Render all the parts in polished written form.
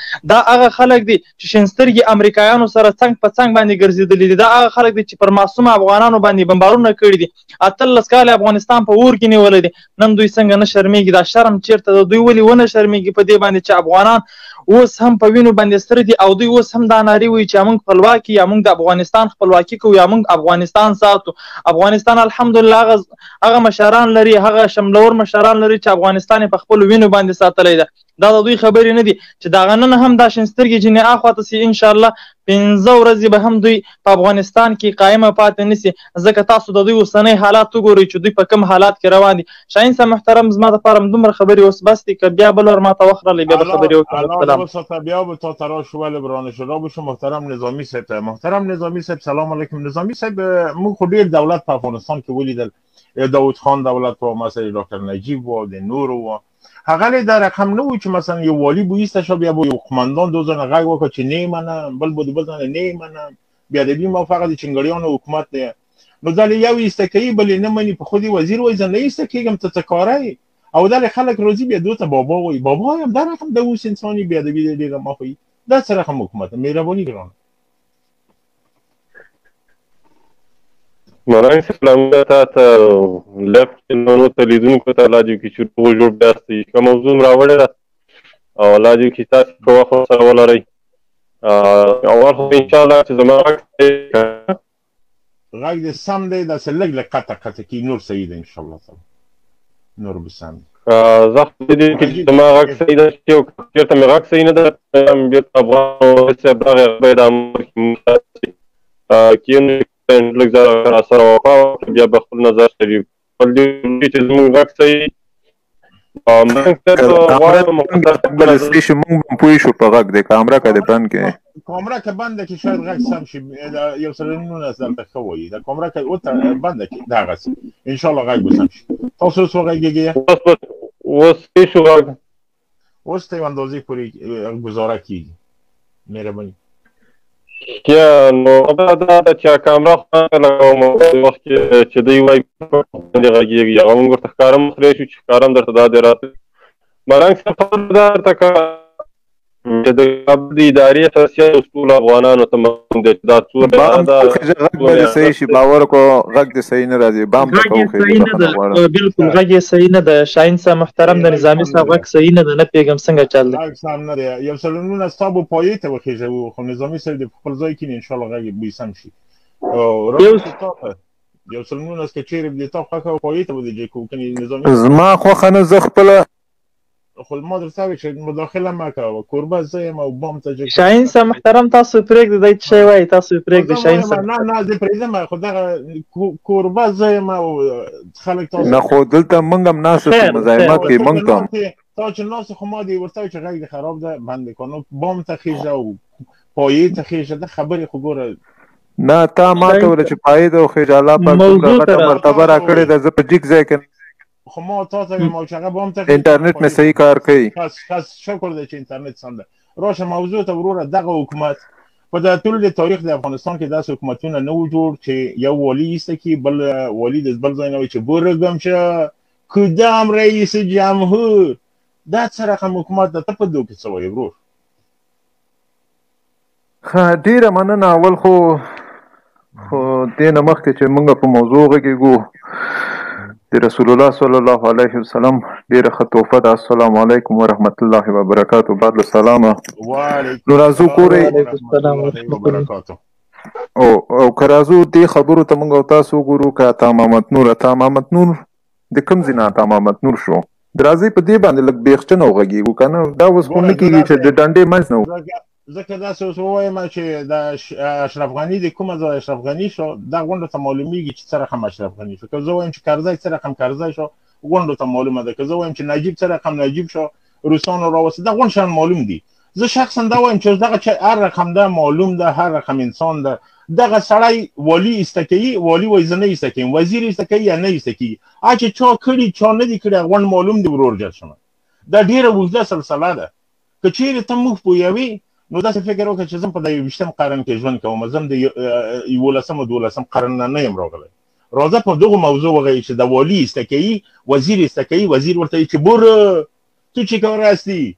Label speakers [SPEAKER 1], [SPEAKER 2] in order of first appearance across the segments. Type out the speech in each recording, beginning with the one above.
[SPEAKER 1] دا هغه خلک دي چې شین سترګي امریکایانو سره څنګ په څنګ باندې ګرځېدلي دي. دا هغه خلک دي چې پر معصومه افغانانو باندې بمبارونه کړي دي. 18 کاله افغانستان په اور کې نیولی دی. نن دوی څنګه نه شرمېږي؟ دا شرم چېرته ده؟ دوی ولې ونه شرمېږي په دې باندې چې افغانان اوس هم په وینو باندې ستر دي او دوی اوس هم دا نارې وایي چې موږ خپلواک یا موږ د افغانستان خپلواکي کوو یا موږ افغانستان ساتو. افغانستان الحمدلله هغه مشران لري، هغه شملور مشران لري چې افغانستان په خپلو وینو باندې ساتلی ده. دا د دوی خبرې نه دي چې دغه نن هم دا شین سترګې جنې اخواته سي. انشاءالله 15 ورځې به هم دوی په افغانستان کې قایمه پاتې نه سي، ځکه تاسو د دوی اوسنی حالات وګورئ چې دوی په کوم حالات کې روان دي. شاهین صاحب محترم، زما دپاره همدومره خبرې اوس بس دي، که بیا بل ور ماته وخت رالی بیا به خبرې وکړم.
[SPEAKER 2] بیا به تا تراش ولې برانه شو را بشو. محترم نظامی صاحب، محترم نظامی صاحب سلام علیکم. نظامی صاحب موږ خو ډېر دولت په افغانستان کې ولیدل، داود خان دولت و، مثلا ډاکټر نجیب و، د نور و، هغه دا رقم نه و چې مثلا یو والی به ایسته شو بیا به یو قماندان دو ځله غږ وکړه چې نه منم، بل به د بل ځله نه منم، بیا د بیا موافقه د چنګړیانو حکومت دی. نو دا یو ایسته کوي بل نه مني، په خودي وزیر وایي زه نه ایسته کېږم، ته څه کاری؟ او دا خلک روزي بیا دوی ته بابا وایي. بابا هم دا رقم د اوس انساني بیا د بیا ډېره مافي. دا څه رقم حکومت؟ مهرباني ګرانه.
[SPEAKER 3] مراین سلامونه تا ته لایف چینلونو ته لیدونکو ته الله دې وکړي چې روغ جوړ بیا یاستئ. ښه موضوع م راوړې ده او الله دې وکړي تاسې ښه وخت ورسره ولرئ. اول خو انشاءالله چې زما
[SPEAKER 2] غږ دې سم دی، داسې لږ لږ قطع قطع کېږي، نور صحیح دی انشاءالله تعالی، نور به سم دی.
[SPEAKER 3] زه خو دې وکړي چې زما غږ صحیح ده، چې چېرته مې غږ صحیح نه ده بېرته افغان صاحب راغی هغه باید امر کښېنوي لږ ځای را سره وکړه بیا به خپل نظر شریک کړي چې زموږ غږ صحیح
[SPEAKER 4] موږ هم پوه شو په غږ دی. کامره که دې بند کړې؟
[SPEAKER 2] کامره که بنده کړي شاید غږ سم شي. یو سل 19 دلته ښه وایي، دا کامره که بنده کړي دغسې انشاءالله غږ به سم شي. تاسو اوس وغږېږئ؟
[SPEAKER 3] اوس ښه شو غږ،
[SPEAKER 2] اوس ته یو اندازې پورې ګزاره کېږي. مهرباني.
[SPEAKER 3] یا نو دا ده چې کامره خو لګوم په وخت کې چې دوی وایي باندې غږېږي هغه موږ ورته ښکاره مخلی شو چې ښکاره هم درته دا دی راته. ملنګ صاحب خبره دا درته کړه چې د کابل د ادارې اساسیات اوس ټولو افغانانو ته معلوم دی چې دا څومره
[SPEAKER 4] غږ به دې صحیح شي، باور وکړو غږ دې صحیح نه راځي. بام ته
[SPEAKER 1] بالکل غږ یې صحیح نه ده. شاهین صاحب محترم د نظامي صاحب غږ صحیح نه ده، نه پوهېږم څنګه چل دی.
[SPEAKER 2] غږ سم نه دی. یو سل 19 ستا به پایې ته وخېژوو، خو نظامي صاحب دې په خپل ځای کښېني انشاءالله غږ یې به سم شي. یو سل 19 که چېرې دې تا خوښه وه پایې ته به دې جای کوو، کنې نظامي
[SPEAKER 4] زما خوښه نه، زه خپله
[SPEAKER 2] خو ما درته وایي چې مداخله مه کوه، کوربه زه یم او بام ته
[SPEAKER 1] شاهین صاحب محترم تاسو پرېږدئ، دی څه شی وایي تاسو یې پرېږدئ. شاهین صاحب
[SPEAKER 2] نه نه زه پرېږدم، خو دغه کوربه زه یم او خلک تاسو
[SPEAKER 4] نه، خو دلته موږ هم ناست یو مزاحمت کوي موږ ته هم.
[SPEAKER 2] تا چې ناست خو ما دې ورته وایي چې غږ دې خراب ده بند یې کړه. نو بام ته خېژه او پایې ته خېژه، دا خبرې خو ګوره
[SPEAKER 4] نه تا ما ته وویله چې پایې ده او خېژه. الله پاک دومره غټه مرتبه را کړې ده، زه په جګ ځای کې
[SPEAKER 2] خو ما تا ته وایم چې هغه بام ته
[SPEAKER 4] انټرنېټ مې صحیح کار کوي.
[SPEAKER 2] خاص شکر دی چې انټرنېټ سم ده. راشه موضوع ته وروره. دغه حکومت په د ټول د تاریخ د افغانستان کې داسې حکومتونه نه و جوړ چې یو والي ایسته کړي بل والي د بل ځای نه وایي چې بورګم شه کدام رئیس جمهور. دا څه رقم حکومت ده؟ ته په دو کې څه وایې ورور؟
[SPEAKER 4] ډېره مننه. اول خو دې نه مخکې چې موږ په موضوع غږېږو، د رسول الله صلی الله علیه وسلم ډېره ښه تحفه ده. السلام علیکم ورحمت الله وبرکاتو. بعد السلام. نو راځو ګورئ او که راځو دې خبرو ته موږ او تاسو وګورو. که عطا محمد نور د کوم ځای نه عطا محمد نور شو؟ راځئ په دې باندې لږ بیخچن او غږېږو که نه. دا اوس خو نه کېږي چې د ډنډې منځ نه و.
[SPEAKER 2] ځکه داسې اوس ووایم چې د اشرف غني د کومه ځای اشرف غني شو، دا غونډو ته معلومیږي چې څه رقم اشرف غني شو. که زه وایم چې کرزی څه رقم کرزی شو، غونډو ته معلومه ده. که زه وایم چې نجیب څه رقم نجیب شو، روسانو راوستل، دا غونډ شیان معلوم دي. زه شخصا دا وایم چې دغه هر رقم ده معلوم ده، هر رقم انسان ده. دغه سړی والي ایسته کوي، والي وایي زه نه ایسته کوم، وزیر ایسته کوي یا نه ایسته کېږي. چې چا کړي چا نه دي کړي غونډ معلوم دي ورور جل شمه. دا ډېره اوږده سلسله ده. که چېرې ته موږ پوهوي نو داسې فکر وکړه چې زه په د 21 قرن کې ژوند کوم، زه هم د 11 او 12 قرن نه یم راغلی. راځه په دغه موضوع وغږېږو چې د والي ایسته کوي، وزیر ایسته کوي، وزیر ورته وایي چې بوره تو چی کار هستی؟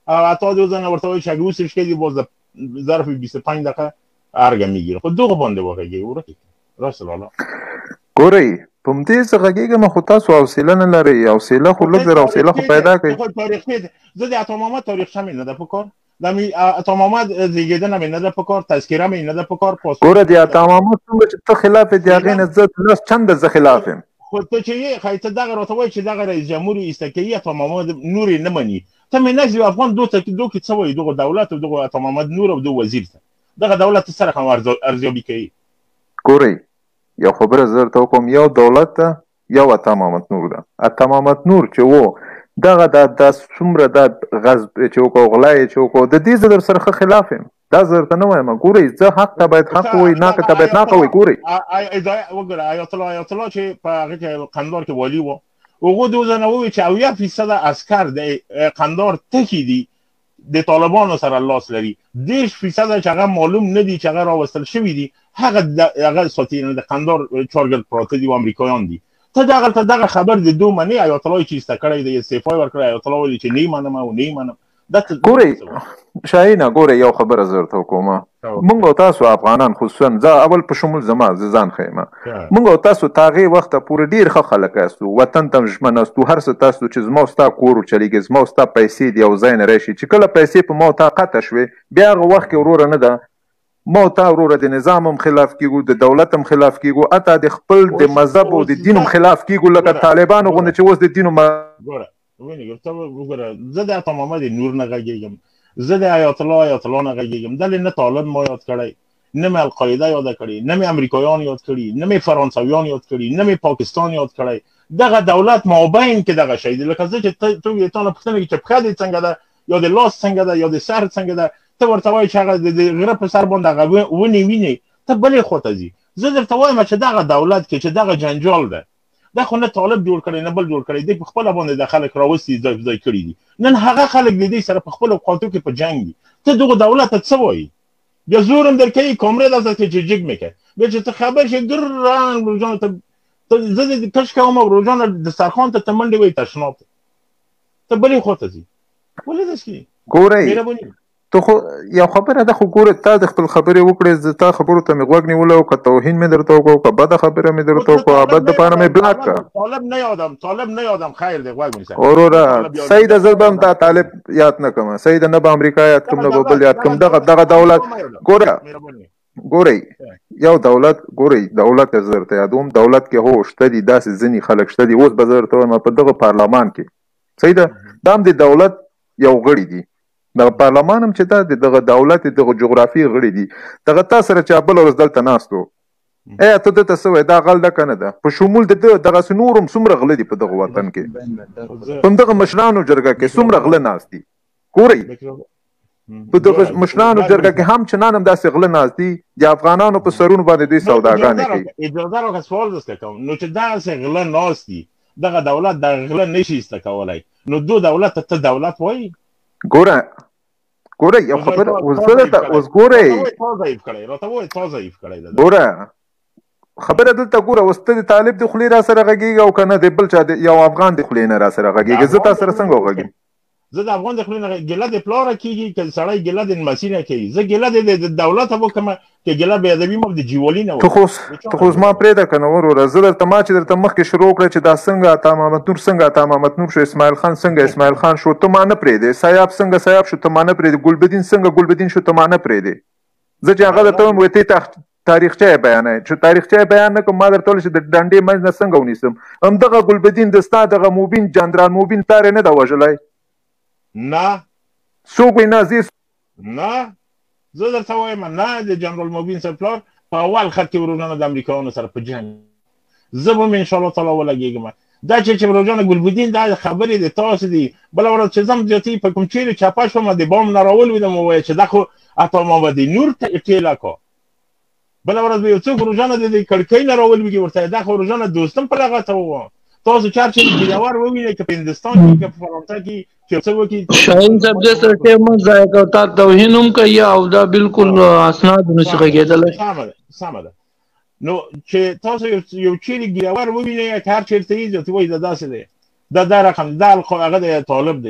[SPEAKER 2] او حتی دو زن ورته وایي چې اگه اوسش کردی باز ظرف 25 دقیقه ارګه میگیره. خو دغه باندې وغږېږي ورکې رسول الله.
[SPEAKER 4] ګورئ په همدې څه غږېږم، خو تاسو حوصله نه لرئ. حوصله خو لږ زر حوصله خو پیدا کړئ.
[SPEAKER 2] زه د عطا محمد تاریخچه مې نه ده په کار، د عطا محمد زیږېدنه مې نه ده په کار، تذکره مې نه ده په کار.
[SPEAKER 4] ګوره د عطا محمد څومره چې ته خلاف یې د هغې نه زه 10 چنده زه خلاف یم.
[SPEAKER 2] خو ته چې یې ښایي ته دغه راته وایي چې دغه رئیس جمهور یې ایسته کوي، عطا محمد نور یې نه مني. ته مې نږدې افغان دو کې څه وایي دغه دولت او دغه عطا محمد نور او دغه وزیر ته دغه دولت سره هم ارزیابي کوي.
[SPEAKER 4] ګورئ یو خبره زه درته وکړم، یو دولت ته یو عطا محمد نور ده. عطا محمد نور چې و دغه دا څومره دا غصب چې وکړو، غلا یې چې وکړو، د دې زه در سره ښه خلاف یم. دا زه درته نه وایم. ګورئ زه حق ته باید حق ووایي، ناقه ته باید ناقه ووایي. ګورئ
[SPEAKER 2] وګوره آیت الله چې په هغه کې قندهار کې والي و، هغو دو زنه ووایي چې 80% عسکر د قندهار تکي دي د طالبانو سره لاس لري، 10% چې هغه معلوم نه دي چې هغه راوستل شوي دي، هغه ساتینه د قندهار چارګل پراته دي او امریکایان دي. ته دغه خبر د دو منې آیت الله چې ایسته کړی دی، استعفا یې ورکړی، آیت الله ویلي چې نه یې منم او نه یې منم.
[SPEAKER 4] ګورئ شاهینه، ګورئ یو خبره زه درته وکړم. موږ او تاسو افغانان خصوصا، زه اول په شمول زما زه ځان ښیم، موږ او تاسو تر هغې وخته پورې ډېر ښه خلک یاستو، وطن ته ژمن یاستو، هر څه تاسو چې زما او ستا کور وچلېږي، زما او ستا پیسې د یو ځای نه راشي. چې کله پیسې په ما او تا قطع شوې، بیا هغه وخت کې وروره نه ده ما او تا وروره د نظام هم خلاف کېږو، د دولت هم خلاف کېږو، حتی د خپل د مذهب او د دین هم خلاف کېږو، لکه طالبانو غوندې چې اوس د دین
[SPEAKER 2] زه د عطا محمد نور نه غږېږم، زه د آیت الله نه غږېږم. دلې نه طالب ما یاد کړی، نه مې القاعده یاده کړې، نه مې امریکایان یاد کړي، نه مې فرانسویان یاد کړي، نه مې پاکستان یاد کړی. دغه دولت مابین کې دغه شی دی. لکه زه چې ته یې تا نه پوښتنه کوي چې پښه دې څنګه ده، یا د لاس څنګه ده، یا د سر څنګه ده، ته ورته وایي چې هغه د غره په سر باندې هغه ونې وینې، ته بلې خواته ځي. زه درته وایم چې دغه دولت کې چې دغه جنجال ده، دا خو نه طالب جوړ کړی نه بل جوړ کړی دی، په خپله باندې د خلک راوستي ځای کړي دي. نن هغه خلک د دې سره په خپلو خواطو کې په جنګ دي. ته دغه دولت ته څه وایي؟ بیا زور هم درکوي، کامرې داسې چې جګ مې کوي، بیا چې ته خبر شې ګران روژانه ته زه دې کش کوم او روژانه دسترخوان ته ته منډې وایي تشناب ته بلې خواته ځي. ولې داسې کوي؟
[SPEAKER 4] ګورئ ته خو یو خبره ده، خو ګوره تا د خپل خبرې وکړې، زه تا خبرو ته مې غوږ نیولی او که توهین مې درته وکړو، که بده خبره مې درته وکړو، بد دپاره مې بلاک کړه.
[SPEAKER 2] طالب نه یادم، خیر دی غوږ ونیسه.
[SPEAKER 4] وروره سیده زه به هم دا طالب یاد نه کړم، سیده نه به امریکا یاد کړم، نه به بل یاد کړم. دغه دولت ګورئ یو دولت، ګورئ دولت زه درته یادوم، دولت کې هو شته دي داسې ځینې خلک شته دي. اوس به زه درته وایم په دغه پارلمان کې سیده دا هم د دولت یو غړي دي، دغه پارلمان هم چې دا دغه دولت دغه جغرافي غړي دي. دغه تا سره چې بله ورځ دلته ناست و، ای ته دته څه وایې دا غل ده که نه ده؟ په شمول د ده دغسې نور هم څومره غله دي په دغه وطن کې، په همدغه مشرانو جرګه کې څومره غله ناست دي. ګورئ په دغه مشرانو جرګه کې هم چنان هم داسې غله ناست دي، د افغانانو په سرونو باندې دوی سوداګانې کوي.
[SPEAKER 2] اجازه راکړه سوال درته کوم، نو چې دغسې غله ناست دي، دغه دولت دغه غله نشي ایسته کولی، نو دو دولت ته دولت وایي؟
[SPEAKER 4] ګوره یو خبره اوس ګورئ ګوره خبره دلته ګوره اوس ته د طالب د خولې را سره غږېږي او که نه د بل چا یو افغان د خولې نه را سره غږېږي. زه تا سره څنګه وغږېږم؟
[SPEAKER 2] زه د افغان د خولې نه ګیله د پلاره کېږي که سړی ګیله د لمسي نه کوي، زه ګیله د دولت وکړم که ګیله بې ادبي مو د جیولي نه
[SPEAKER 4] ته خو زما پرېږده که نه وروره، زه درته ما چې درته مخکې شروع کړه چې دا څنګه عطا محمد نور څنګه عطا محمد نور شو، اسماعیل خان څنګه اسماعیل خان شو، ته ما نه پرېږدې، سیاب څنګه سیاب شو، ته ما نه پرېږدې، ګلبدین څنګه ګلبدین شو، ته ما نه پرېږدې. زه چې هغه درته وایم وایي ته تاریخچه یې بیانوې، چې تاریخچه یې بیان نه کړم، ما درته ویل چې د ډنډې منځ نه څنګه ونیسم. همدغه ګلبدین د ستا دغه موبین جنرال موبین پلار یې نه ده وژلی؟
[SPEAKER 2] نه
[SPEAKER 4] څوک وایي نه
[SPEAKER 2] نه زه درته وایم نه، د جنرال موبین صاحب پلار په اول خط کې وروژانه د امریکایانو سره په جنګ، زه به م انشاءالله تعالی ولګېږم. دا چې وروژانه ګلبدین دا خبرې د تاسو دي، بله ورځ چې زم زیاتې په کوم چیرې چاپه شوم د بام نه راولوېدم ووایه چې دا خو عطا محمد نور ټېله کا، بله ورځ به یو څوک وروژانه د کړکۍ نه راولوېږي ورته دا خو وروژانه دوستم په لغته ووایه. تاسو چارچې ګیلور ووینئ که په هندوستان کې که په فرانسه کې چې څه وکړي.
[SPEAKER 5] شاهین صاحب دې سره ټیم مه ضایع کوه، تا توهین هم کوي او دا بالکل اسناد نشي غږېدلی.
[SPEAKER 2] سمه ده. نو چې تاسو یو چیرې ګیلور ووینئ که هر چېرته یې ورته وایي دا داسې دی، دا رقم دا هغه دی طالب دی،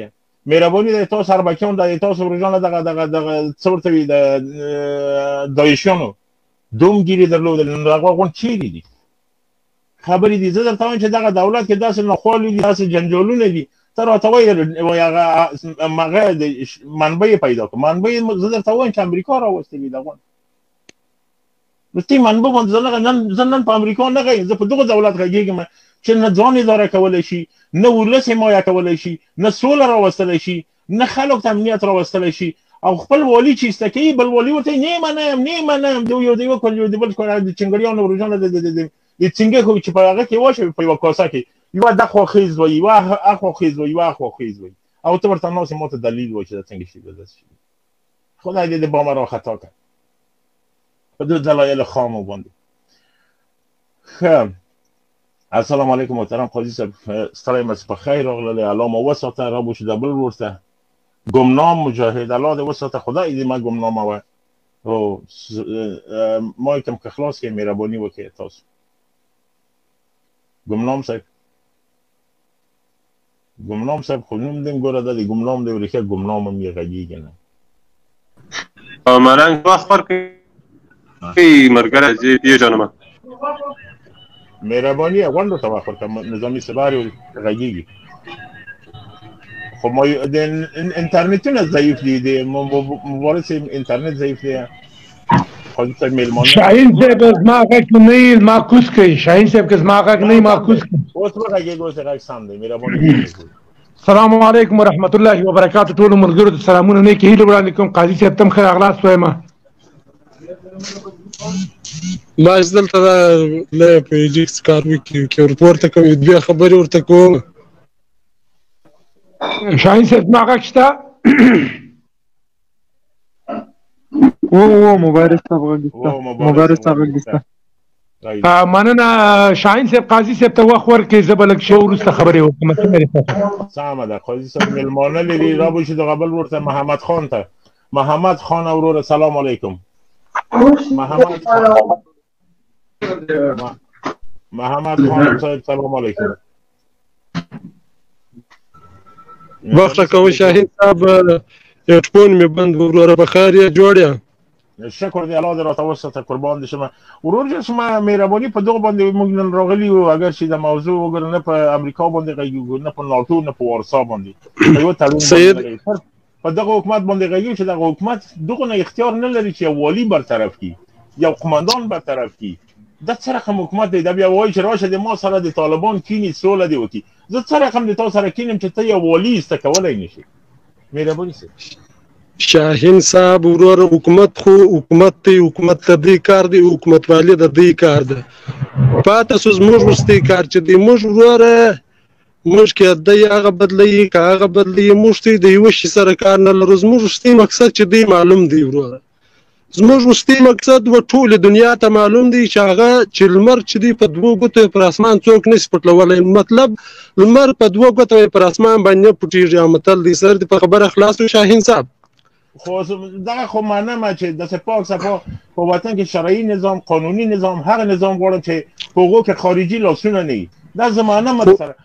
[SPEAKER 2] مهرباني د تاسو اربکیان د تاسو ورجانه دغه څه ورته وي د داعشیانو دومګیري درلودل نو هغه غون چیرې دي خبرې دي زه درته وایم چې دغه دولت کې داسې نخوالي دي داسې جنجالونه دي ته راته وایې هغه منبع پیدا کړه منبع زه درته وایم چې امریکا راوستلي د غون نو تی منبع باندې زه نن په امریکا نه غږیم زه په دغه دولت غږېږم چې نه ځان اداره کولی شي نه ولس حمایه کولی شي نه سوله راوستلی شي نه خلکو ته امنیت راوستلی شي او خپل والي چې ایسته کوي بل والي ورته نه منم د یو بل د چنګړیانو وروژانه د څنګه چې په هغه کې واچوي په یوه کاسه کې یوه د خواخیز وایي یوه اخواخیز وایي یوه اخواخیز وایي او ته ورته ناست ما ته دلیل وایي چې دا څنګه شي داسې شي خدای دې د بامه راخطا کړه په دو دلایل خامو باندې ښه السلام علیکم محترم قاضي صاحب ستړی مې په خیر راغللی الله مو وساته را بوشي د بل ورته گمنام مجاهد الله دې وساته خدای دې ما گمنامه وه او ما یکم که خلاص کړئ مهرباني وکړئ تاسو گمنام صاحب خو نوم دې ګوره دا د ګمنام دی ورېښه ګمنام هم یې غږېږي نه
[SPEAKER 3] ملنګ وخت ورکړئ ملګری زه پېژنم
[SPEAKER 2] مهرباني غونډو ته وخت ورکړه نظامي سباري غږېږي خو ما د انټرنیټونه ضعیف دي د مبارز انټرنیټ ضعیف دی قاضي صاحب میلمانه
[SPEAKER 6] شاهین صاحب زما غږ نه معکوس کوي شاهین صاحب که زما غږ نه معکوس کوي
[SPEAKER 2] اوس به غږېږي اوس غږ سم دی مهرباني
[SPEAKER 6] السلام علیکم ورحمت الله وبرکاتو ټولو ملګرو ته سلامونه نه کې هیله وړاندې کوم قاضي صاحب تم ښه راغلاست وایم
[SPEAKER 7] ما دلته له پیجکس کار وکړي چې ورپورته کوم دوه خبرې ورته کوم
[SPEAKER 6] شاهین صاحب زما غږ شته
[SPEAKER 4] او مبارز صاحب غږ شته
[SPEAKER 6] مننه شاهین صاحب قاضي صاحب ته وخت ورکړئ زه به لږ ښه وروسته خبرې وکړم څنګه دی تاسو
[SPEAKER 2] سمه ده قاضي صاحب میلمانه لري را بوشي دغه بل ورته محمد خان ته محمد خان وروره سلام علیکم محمد خان صاحب سلام علیکم
[SPEAKER 7] بخښه کوم شاهین صاحب هیډفون مې بند وروره بخیر یې جوړ یې
[SPEAKER 2] شکر دی الله دې راته وساته قربان دې شم ورور جان شما مهرباني په دغه باندې موږ نن راغلي یو اگر چې د موضوع وګورو نه په امریکا باندې غږیږو نه په ناتو نه په وارسا باندې یو تړون په دغه حکومت باندې غږیږي چې دغه حکومت دغه نه اختیار نه لري چې والی برطرف کړي یا قومندان برطرف کړي دا څه رقم حکومت دی دا بیا وایي چې راشه د ما سره د طالبان کینی سوله دی وکړي زه څه رقم د تاسو سره کینم چې ته یو والی ایسته کولی نشي مهرباني صاحب
[SPEAKER 7] شاهین صاحب ورور حکومت خو حکومت دی حکومت ته دی کار دی حکومت والی د دی کار دی پاتې سوز موږ وستي کار چې دی موږ وروره موږ کې د هغه بدلی که هغه بدلی موږ ته د یو شي سره کار نه لرو زموږ وستي مقصد چې دی معلوم دی وروره زموږ وستي مقصد و ټول دنیا ته معلوم دی چې هغه چې لمر چې دی په دوه ګوتو پر اسمان څوک نشي پټلولی مطلب لمر په دوه ګوتو پر اسمان باندې پټیږي متل دی سر دی په خبره خلاص شاهین صاحب
[SPEAKER 2] خو دغه خو منم چې د پاک صفا په وطن کې شرعي نظام قانوني نظام هغه نظام غواړم چې حقوق خارجي لاسونه نه دا زمانه مثلا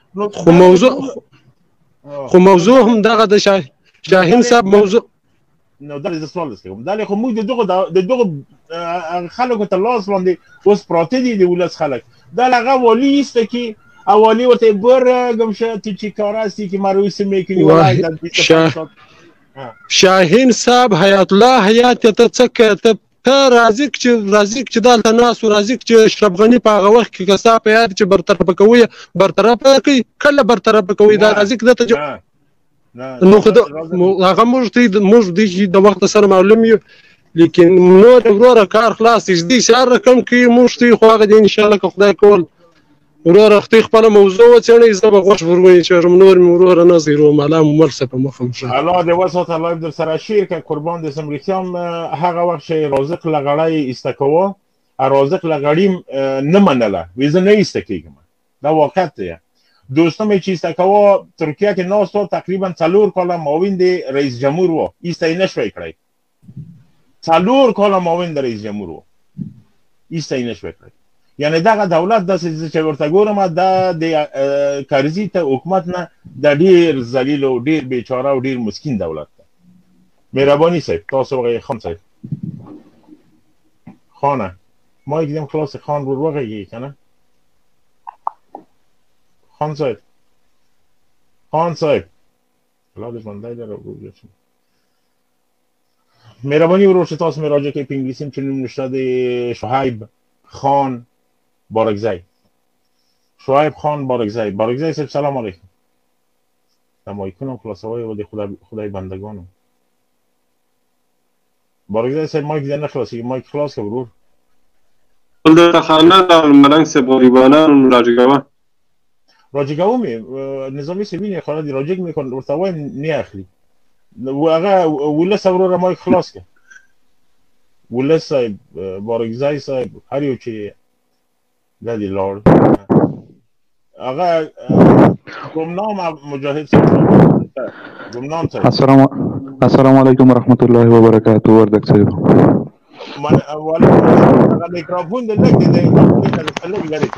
[SPEAKER 7] خو موضوع هم دغه د شاهین صاحب موضوع
[SPEAKER 2] نو دا د سوال کوم دا خو موږ د دغه خلکو ته لاس باندې اوس پراته دي د ولس خلک دا لغه والی است کی اولی ورته برګم شته چې کاراستی کې مروسی میکنی ولای د
[SPEAKER 7] شاهین صاحب حیات الله حیات ته څه ته رازق چې دلته ناس او رازق چې اشرف غنی په هغه وخت کې کسا په یاد چې برطرف کوي کله برطرف کوي دا رازق دته نو هغه موږ د وخت سره معلوم یو لیکن نور وروره کار خلاص دې سره رقم کې موږ ته خو هغه ان شاء الله که خدای کول وروره اختي خپل موضوع وڅېړئ زه به غوښ ورغوی چې نور مې وروره نه زیرو مالا مملسه په مخه مشه
[SPEAKER 2] الله دې وساته الله در سره شیر که قربان دې سمریتیان هغه وخت چې رازق لغړی ایسته کوه رازق لغړی نه منله وی زه نه ایسته کېږم دا واقعیت دی دوستم چې ایسته کوه ترکیه کې ناست و تقریبا 4 کاله معاون د رئیس جمهور و ایسته یې نشوی کړی 4 کاله معاون د رئیس جمهور و ایسته یې نشوی کړی یعنې دغه دولت داسې چې ورته ګورم دا د کرزي ته حکومت نه د ډېر ذلیل او ډېر بیچاره او ډېر مسکین دولت ده. مهرباني صاحب تاسو وغږیږئ. خان صاحب خانه ما دیدم خلاص خان رو وغږیږئ که نه؟ خان صاحب الله دې ژوندی لره ورور شم. مهرباني ورور چې تاسو مې راجع کوئ په انګلیسي هم چې نوم نشته د شعیب خان بارکزی. شعیب خان بارکزی. بارکزی صاحب سلام علیکم. د مایکونو خلاصوی و د خدای بندگانو. بارکزی صاحب مایک دې نه خلاصېږي. مایک خلاص که ورور.
[SPEAKER 3] دلته خانه د ملنګ صاحب غریبانان راجع کوه.
[SPEAKER 2] راجع کوم نظامي صاحب وینې خانه دې راجع مې کړ ورته وایم نه اخلي. هغه ولس وروره مایک خلاص که. ولس صاحب بارکزی صاحب هر یو چې دا دی لارد هغه گمنام مجاهد صاحب. گمنام صاحب
[SPEAKER 8] السلام علیکم ورحمت الله وبرکاته. وردک صاحب
[SPEAKER 2] من اول هغه میکروفون د لګ دی لګ لري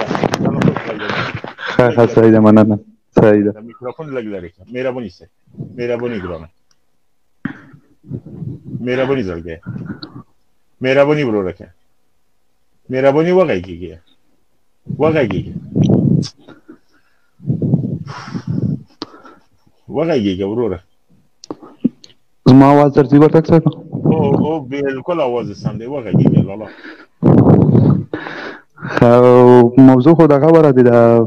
[SPEAKER 8] ها سعید مننه. سعید
[SPEAKER 2] میکروفون لګ لري. مهرباني صاحب مهرباني ګرانه مهرباني زړګي مهرباني ورورکه مهرباني وغږیږي وروره.
[SPEAKER 8] زما आवाज درځي ورته څه؟
[SPEAKER 2] او بالکل आवाज سم دی. وغږیږي لاله.
[SPEAKER 8] موضوع خو دغه خبره دي د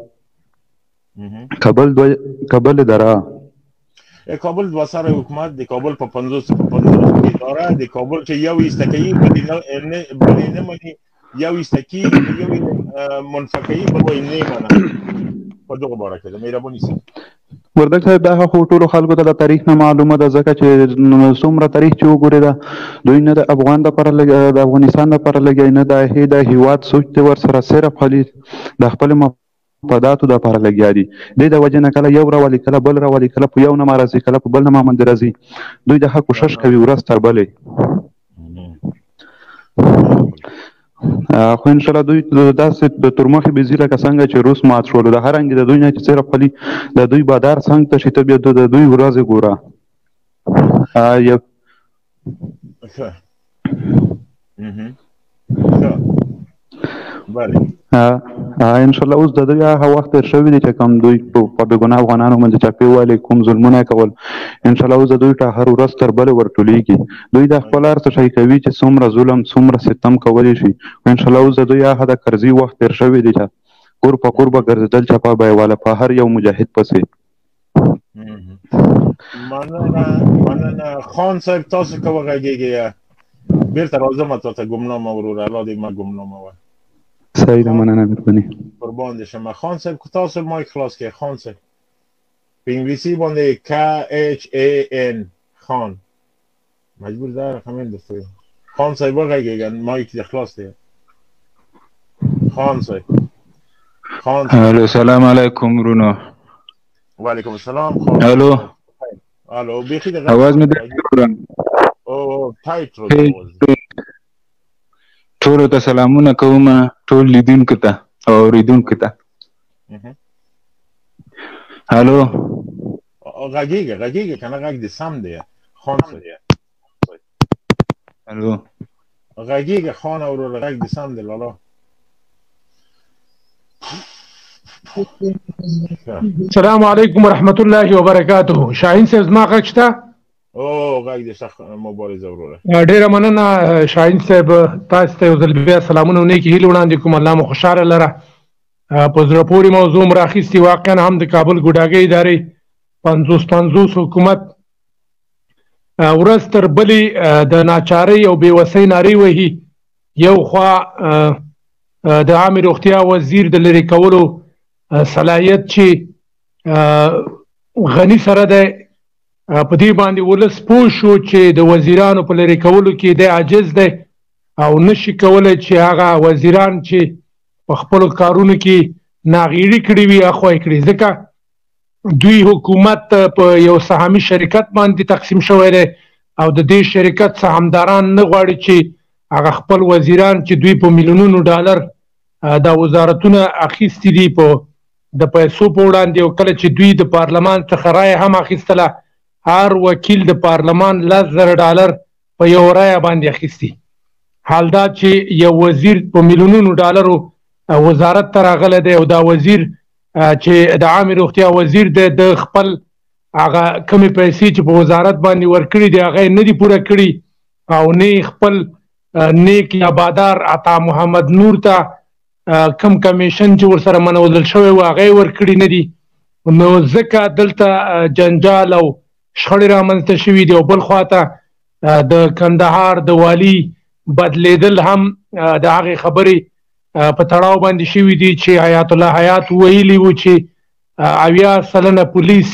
[SPEAKER 8] کابل دره.
[SPEAKER 2] کابل دوه سره حکومت د کابل په 50 اداره د کابل چې یو ایستکیي بلې نه مني یو ایستکي یو منفقي بل نه منه په دغه باره کې. مهرباني صاحب
[SPEAKER 8] وردک صاحب دا خو ټولو خلکو ته د تاریخ نه معلومه ده ځکه چې څومره تاریخ چې وګورې ده دوی نه د افغان دپاره د افغانستان دپاره لګوي نه د هېواد سوچ دی ورسره صرف خالي د خپلو مفاداتو دپاره لګیا دي. دې د وجې نه کله یو راولي کله بل راولي کله په یو نامه راځي کله په بل نامه باندې راځي. دوی د حق کوشش کوي ورځ تر بلې. خو انشاءالله دوی داسې د ترمخې بېزي لکه څنګه چې روس مات شولو د هر رنګې د دوی نه چې صرف خالي د دوی بادار څنګ ته شي ته بیا د دوی ورځې ګوره. انشاءالله اوس د دوی هغه وخت تېر شوي دی چې کوم دوی په بېګناه افغانانو باندې چاپې والي کوم ظلمونه یې کول انشاءالله اوس د دوی هر ورځ تر بلې ورټولېږي. دوی د خپل هر څه شی کوي چې څومره ظلم څومره ستم کولی شي. انشاءالله اوس د دوی هغه د کرزي وخت تېر شوی دی چې کور په کور به ګرځېدل چپه به یې واله په هر یو مجاهد پسې.
[SPEAKER 2] مننه خان صاحب تاسو که وغږېږئ بېرته راځم تا ته ګمنامه وروره الله دې ما ګمنامه وه.
[SPEAKER 8] سعید مننه مهرباني.
[SPEAKER 2] قربان دې شم. خان صاحب که تاسو مایک خلاص کړئ. خان صاحب په انګلیسي باندې KHAN خان مجبور ده رقم اندسته. خان صاحب وغږېږه مایک دې خلاص دی. خان صاحب
[SPEAKER 9] الو سلام علیکم ورونو.
[SPEAKER 2] وعلیکم السلام. الو بیخي د
[SPEAKER 9] اواز مې درته
[SPEAKER 2] او ټایټ رو
[SPEAKER 9] ټولو ته سلامونه کوم ټول لیدونکو ته او اورېدونکو ته. الو
[SPEAKER 2] غږیږه که نه غږ دې سم دی خان صاحب.
[SPEAKER 9] الو
[SPEAKER 2] غږیږه خان وروره غږ دې سم دی لالا.
[SPEAKER 6] السلام علیکم ورحمت الله وبرکاته. شاهین صاحب زما غږ شته؟
[SPEAKER 2] او غږ دې ښه مبارزه وروره.
[SPEAKER 6] ډېره مننه شاهین صاحب. تاسو ته یو ځل بیا سلامونه او نیکې هیلې وړاندې کوم. الله مو خوشحاله لره. په زړه پورې موضوع م راخیستې. واقعا هم د کابل ګوډاګۍ ادارې 50 حکومت ورځ تر بلې د ناچارۍ او بېوسۍ نارې وهي. یو خوا د عامې روغتیا وزیر د لرې کولو صلاحیت چې غني سره دی په دې باندې ولس پوه شو چې د وزیرانو په لرې کولو کې دی عاجز دی او نشي کولی چې هغه وزیران چې په خپلو کارونو کې ناغېړي کړي وي اخوا یې کړي. ځکه دوی حکومت په یو سهامي شرکت باندې تقسیم شوی دی او د دې شرکت سهامداران نه غواړي چې هغه خپل وزیران چې دوی په میلیونونو ډالر دا وزارتونه اخیستي دي په د پیسو په وړاندې، او کله چې دوی د پارلمان څخه رایه هم اخیستله، هر وکیل د پارلمان $10,000 په یو رایه باندې اخیستي. حال دا چې یو وزیر په میلیونونو ډالرو وزارت ته راغلی دی، او دا وزیر چې د عامې روغتیا وزیر دی، د خپل هغه کمې پیسې چې په وزارت باندې ورکړي دي هغه یې نه دي پوره کړي، او نه خپل نیک یا بادار عطا محمد نور ته کم کمیشن چې ورسره منودل شوی و هغه یې ورکړي نه دي. نو ځکه دلته جنجال او شخړې رامنځته شوي دي. او بل خواته د کندهار د والي بدلیدل هم د هغې خبرې په تړاو باندې شوي دي چې حیات الله حیات ویلي و چې 80% پولیس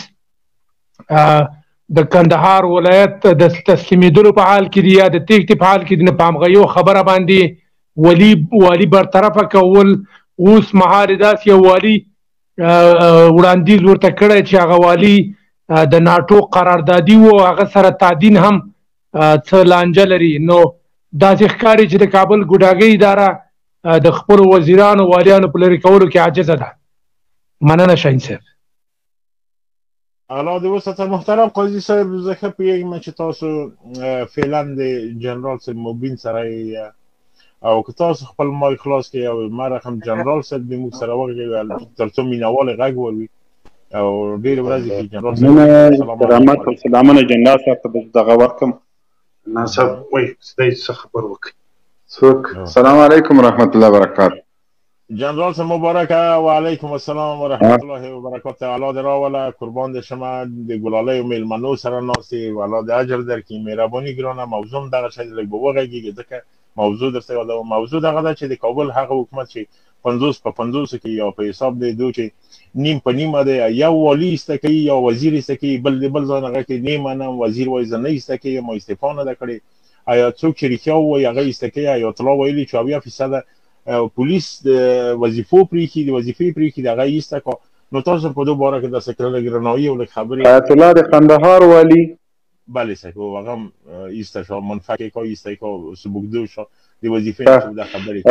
[SPEAKER 6] د کندهار ولایت د تسلیمېدلو په حال کې دي یا د تېښتې په حال کې دي. نه په همغه یو خبره باندې والي برطرفه کول. اوس مهال داسې یو والي وړاندیز ورته کړی چې هغه والي د ناټو قراردادي و، هغه سره تعدین هم څه لانجه لري. نو داسې ښکاري چې د کابل ګوډاګۍ اداره د خپلو وزیرانو والیانو په لرې کولو کې عاجزه ده. مننه شاهین صاحب.
[SPEAKER 2] الله دې وساته. محترم قاضي صاحب، زه ښه پوهېږم چې تاسو فعلا د جنرال صاحب مبین سره او که تاسو خپل مایک خلاص کړئ او ما رقم جنرال صاحب دې موږ سره وغږوي تر څو مینهوال غږ ولوي او ډېرې ورځې کې جنرال صاحب
[SPEAKER 10] رحمت او سلامونه جنرال صاحب ته به دغه ورکړم. جنرال صاحب وایي دی څه خبر وکړي.
[SPEAKER 11] څوک؟ السلام علیکم ورحمت الله وبرکاته.
[SPEAKER 2] جنرال صاحب مبارکه. و علیکم السلام و رحمت الله و برکاته. الله دې راوله، قربان دې شمه، د ګلالیو میلمنو سره ناستې، الله دې اجر درکړي. مهرباني ګرانه، موضوع هم دغه شی لږ به وغږېږي ځکه موضوع درته یادوم. موضوع دغه ده چې د کابل هغه حکومت چې 50 په 50 کې یا په حساب دی دوی چې نیم په نیمه دی، یو والي ایسته کوي یا وزیر ایسته کوي، بل د بل ځای نه هغه کې نیمه نه وزیر وایي زه نه ایسته کوي ما استعفا نه ده کړې. آیا څوک چې رښتیا ووایي هغه ایسته کوي؟ آیات الله ویلي چې 80% پولیس د وظیفو پرېښي، د وظیفې پرېښي د هغه ایسته کړه. نو تاسو په دې باره کې داسې کړه لږ رڼایي او لږ خبرې.
[SPEAKER 11] آیت الله د کندهار والي
[SPEAKER 2] بله صاحب هغه هم ایسته شو، منفکې کا ایسته کا سبکدو شو د وظیفې نه د خبرې.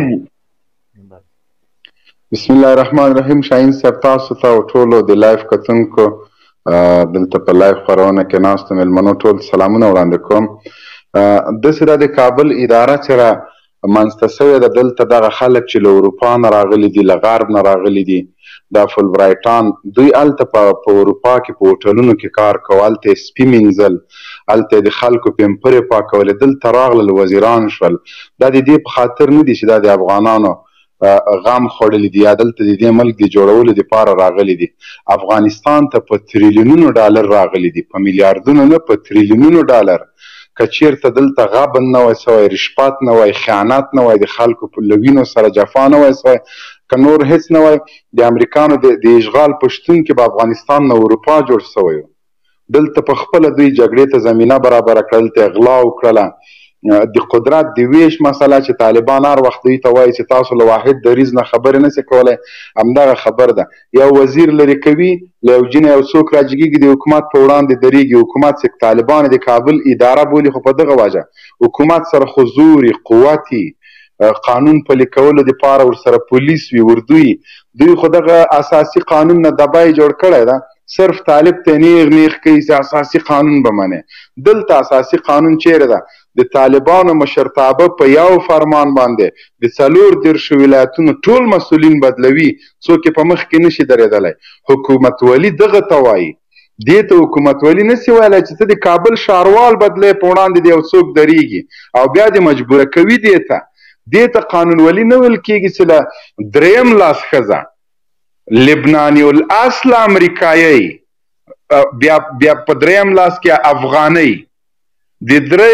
[SPEAKER 11] بسم الله الرحمن الرحیم. شاهین صاحب تاسو ته او ټولو د لایف کتونکو دلته په لایف خپرونه کې ناستو مېلمنو ټول سلامونه وړاندې کوم. داسې دا د کابل اداره چې منځته شوې ده، دلته دغه خلک چې له اروپا نه راغلي دي، له غرب نه راغلي دي، دا فولبرایټان، دوی هلته په اروپا کې په هوټلونو کې کار کوه، هلته یې سپي مینځل، هلته یې د خلکو پیمپرې پاکولې، دلته راغلل وزیران شول. دا د دې په خاطر نه دي چې دا د افغانانو غم خوړلی دي یا دلته د دې ملک د جوړولو دپاره راغلي دي. افغانستان ته په تریلیونونو ډالر راغلي دي، په میلیاردونو نه، په تریلیونونو ډالر. که چېرته دلته غبن نه وای سوی، رشوت نه وای، خیانت نه وای، د خلکو په لوینو سره جفا نه وای سوی، که نور هېڅ نه وای، د امریکانو د اشغال په شتون کې به افغانستان نه اروپا جوړ سوی و. دلته په خپله دوی جګړې ته زمینه برابره کړه، دلته یې غلا وکړله. د قدرت د ویش مسله چې طالبان هر وخت دوی ته وایي چې تاسو له واحد دریځ نه خبرې نشئ کولی، همدغه خبر ده. یو وزیر لرې کوي، له یو جینه یو څوک راجګېږي، د حکومت په وړاندې درېږي. حکومت چې طالبان د کابل اداره بولي، خو په دغه وجه حکومت سره خو زوري قوتي قانون پلي کولو دپاره ورسره پولیس وي، اردوي. دوی خو دغه اساسي قانون نه دبای جوړ کړی ده، صرف طالب ته نیغ نیغ کوي چې اساسي قانون به منې. دلته اساسي قانون چیرې ده؟ د طالبانو مشرتابه په یو فرمان باندې د 34 ولایتونو ټول مسؤلین بدلوي، څوک یې په مخ کې نشي درېدلی. حکومتولي دغه ته وایي. دې ته حکومتولي نسي ویلی چې ته د کابل ښاروال بدلی په وړاندې د یو څوک درېږي او بیا دې مجبوره کوي. دې ته قانونولي نه ویل کېږي چې له دریم لاس ښځه لبناني الاصل امریکایي، بیا په دریم لاس کې افغانۍ، د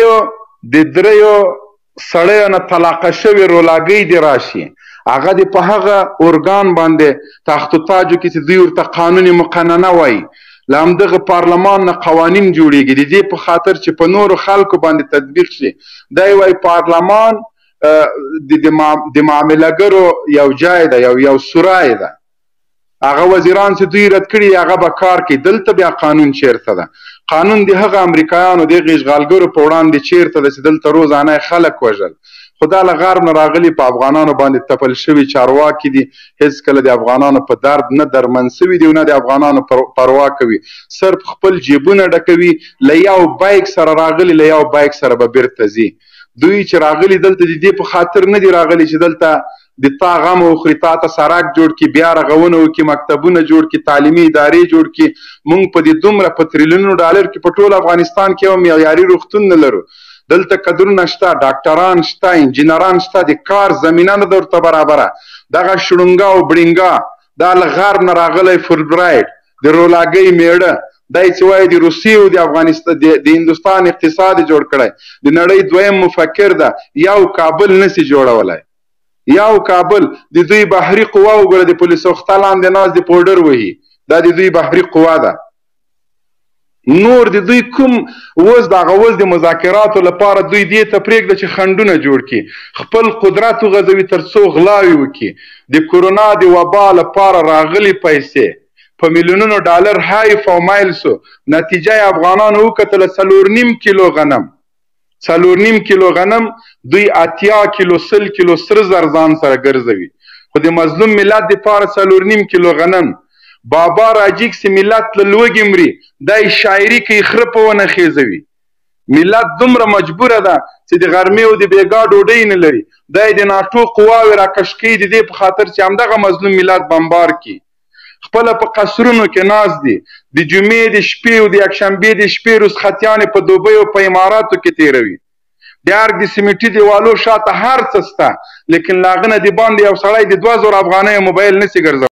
[SPEAKER 11] دریو سړیو نه طلاقه شوې رولاګۍ دې راشي، هغه دې په هغه ارګان باندې تخت و تاجو کې چې دوی ورته قانون مقننه وایي، له همدغه پارلمان نه قوانین جوړېږي د دې په خاطر چې په نورو خلکو باندې تطبیق شي. دا یې وایي پارلمان د معاملهګرو یو جای ده، یو سورای ده. هغه وزیران چې دوی رد کړي هغه به کار کوي. دلته بیا قانون چیرته ده؟ قانون د هغه امریکایانو د هغه اشغالګرو په وړاندې چیرته ده چې دلته روزانه خلک وژل. خو دا له غرب نه راغلي په افغانانو باندې تپل شوي چارواکي دي، هېڅکله د افغانانو په درد نه درمن سوي دي او نه د افغانانو پروا کوي، صرف خپل جیبونه ډکوي. له یو بایک سره راغلي، له یو بایک سره به بیرته ځي. دوی چې راغلي دلته د دې په خاطر نه دي راغلي چې دلته د تا غم وخوري، تا ته سړک جوړ کړي، بیا رغونه وکړي، مکتبونه جوړ کړي، تعلیمي ادارې جوړ کړي. موږ په دې دومره په تریلیونونو ډالر کې په ټول افغانستان کې یو معیاري روغتون نه لرو. دلته کدرونه شته، ډاکټران شته، انجینران شته، د کار زمینه نه ده ورته برابره. دغه شړونګا او بړینګا دا له غرب نه راغلی فولبرایټ د رولاګۍ میړه دی چې وایي د روسیې او د افغانستان د هندوستان اقتصاد یې جوړ کړی، د نړۍ دویم مفکر ده. یو کابل نسي جوړولی، یو کابل. د دوی بحري قوه وګوره، د پولیسو خته لاندې ناست د پوډر وهي، دا د دوی بحري قوه ده. نور د دوی کوم اوس دغه اوس د مذاکراتو لپاره دوی دې ته پرېږده چې خنډونه جوړ کړي، خپل قدرت وغځوي تر څو غلاوې وکړي. د کورونا د وبا لپاره راغلي پیسې په میلیونونو ډالر هایف او مایلسو، نتیجه یې افغانانو وکتله 4.5 کیلو غنم، 4.5 کیلو غنم دوی 80 کیلو 100 کیلو سره زر ځان سره ګرځوي. خو د مظلوم ملت دپاره 4.5 کیلو غنم. بابا راجیک سي ملت له لوږې مري، دی شاعري کوي خره په ونه خیزوي. ملت دومره مجبوره ده چې د غرمې او د بېګا ډوډۍ نه لري، دی د ناټو قواوې راکش کوي د دې په خاطر چې همدغه مظلوم ملت بمبار کړي. خپله په قصرونو کې ناست دي، د جمعې د شپې او د یکشنبې د شپې رخصتیانې په دوبۍ او په اماراتو کې تېروي. د ارګ د سیمټي دیوالو شاته هر څه شته، لیکن له هغه نه د باندې یو سړی د 2000 افغانیو موبایل نسي ګرځولی.